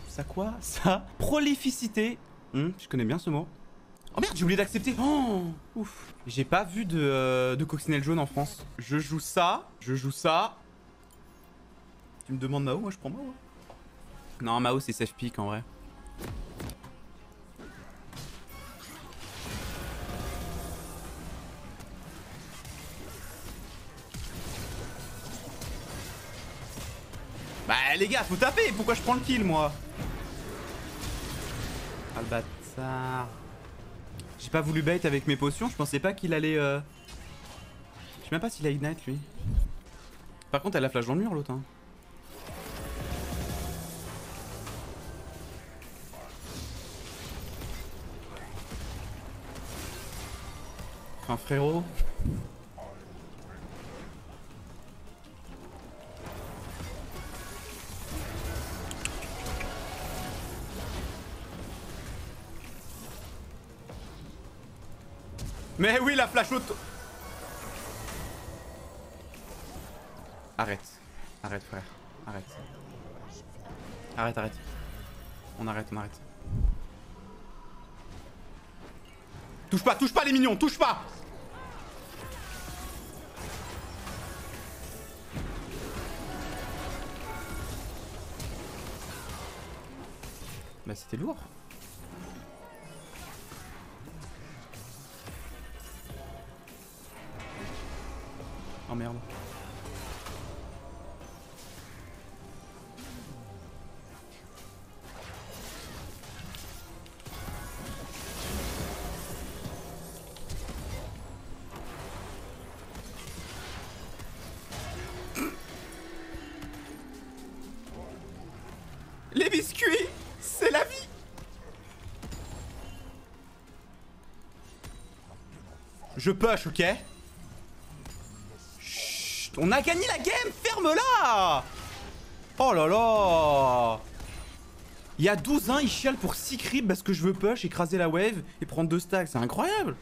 Ça quoi? Ça? Prolificité. Je connais bien ce mot. Oh merde, j'ai oublié d'accepter. Oh, ouf. J'ai pas vu de coccinelle jaune en France. Je joue ça. Je joue ça. Tu me demandes Mao, moi je prends Mao. Non, Mao c'est safe pick en vrai. Bah les gars, faut taper. Pourquoi je prends le kill moi? Ah le bâtard. J'ai pas voulu bait avec mes potions, je pensais pas qu'il allait... Je sais même pas s'il a ignite lui. Par contre elle a flash dans le mur l'autre hein. Enfin frérot. Mais oui la flash auto. Arrête. Arrête frère. Arrête. Arrête, arrête. On arrête, on arrête. Touche pas les mignons, touche pas. Bah c'était lourd. Oh merde. Les biscuits, c'est la vie. Je push, ok? Chut, on a gagné la game, ferme-la. Oh là là. Il y a 12-1, il chiale pour 6 creeps parce que je veux push, écraser la wave et prendre 2 stacks, c'est incroyable.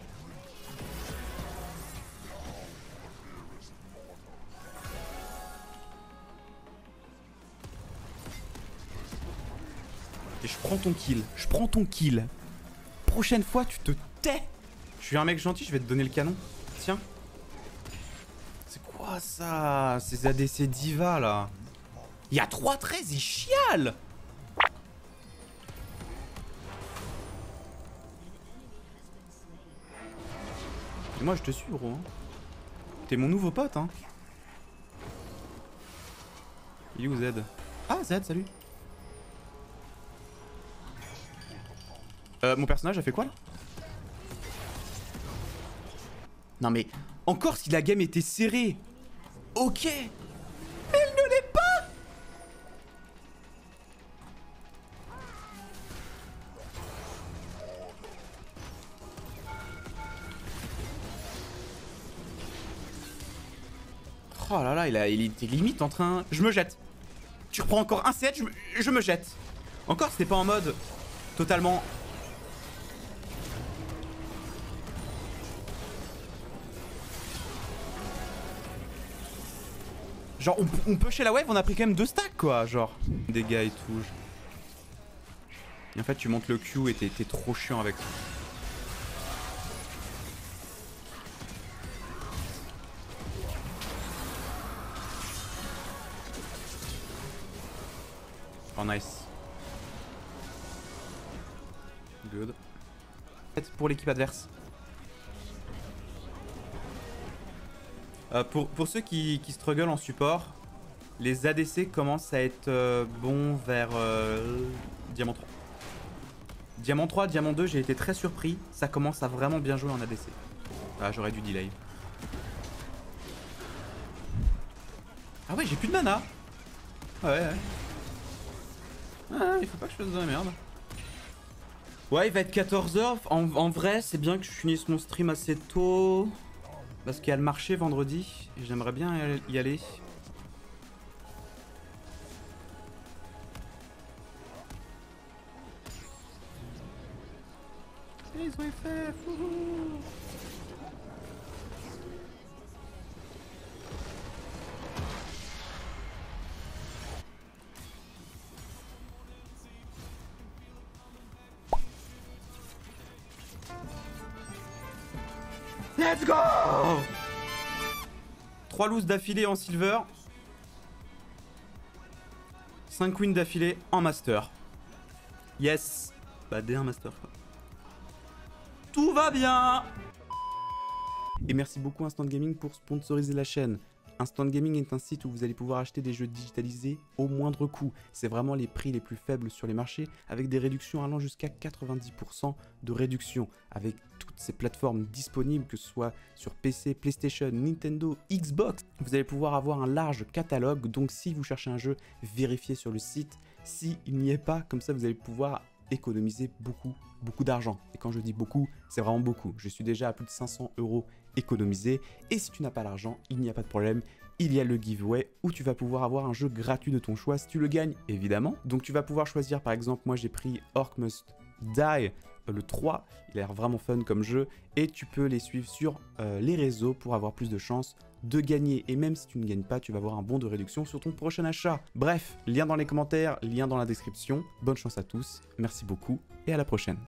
Et je prends ton kill, je prends ton kill. Prochaine fois, tu te tais. Je suis un mec gentil, je vais te donner le canon. Tiens. C'est quoi ça? Ces ADC diva là. Il y a 3-13, il chiale. Et moi je te suis gros. Hein. T'es mon nouveau pote hein. Il est où Z? Ah Z, salut. Mon personnage a fait quoi là? Non mais, encore si la game était serrée. Ok. Mais elle ne l'est pas. Oh là là, il était limite en train... Je me jette. Tu reprends encore un set, je me jette. Encore c'était pas en mode totalement... Genre on pushait la wave, on a pris quand même 2 stacks quoi, genre. Dégâts et tout. Et en fait tu montes le Q et t'es trop chiant avec ça. Oh nice. Good. Pour l'équipe adverse. Pour ceux qui struggle en support, les ADC commencent à être bons vers Diamant 3. Diamant 3, Diamant 2, j'ai été très surpris. Ça commence à vraiment bien jouer en ADC. Ah, j'aurais dû delay. Ah ouais, j'ai plus de mana. Ouais. Ah, il faut pas que je fasse de la merde. Ouais, il va être 14h. En vrai, c'est bien que je finisse mon stream assez tôt. Parce qu'il y a le marché vendredi. Et j'aimerais bien y aller. Ils ont fait. Let's go! 3 looses d'affilée en silver. 5 wins d'affilée en master. Yes. Bah D1 master quoi. Tout va bien. Et merci beaucoup Instant Gaming pour sponsoriser la chaîne. Instant Gaming est un site où vous allez pouvoir acheter des jeux digitalisés au moindre coût. C'est vraiment les prix les plus faibles sur les marchés, avec des réductions allant jusqu'à 90% de réduction, avec toutes ces plateformes disponibles, que ce soit sur PC, PlayStation, Nintendo, Xbox. Vous allez pouvoir avoir un large catalogue, donc si vous cherchez un jeu, vérifiez sur le site. S'il n'y est pas, comme ça vous allez pouvoir économiser beaucoup d'argent. Et quand je dis beaucoup, c'est vraiment beaucoup. Je suis déjà à plus de 500 € économisés. Et si tu n'as pas l'argent, il n'y a pas de problème. Il y a le giveaway où tu vas pouvoir avoir un jeu gratuit de ton choix si tu le gagnes, évidemment. Donc tu vas pouvoir choisir, par exemple, moi j'ai pris Orc Must Die, le 3. Il a l'air vraiment fun comme jeu. Et tu peux les suivre sur les réseaux pour avoir plus de chances de gagner. Et même si tu ne gagnes pas, tu vas avoir un bon de réduction sur ton prochain achat. Bref, lien dans les commentaires, lien dans la description. Bonne chance à tous, merci beaucoup et à la prochaine.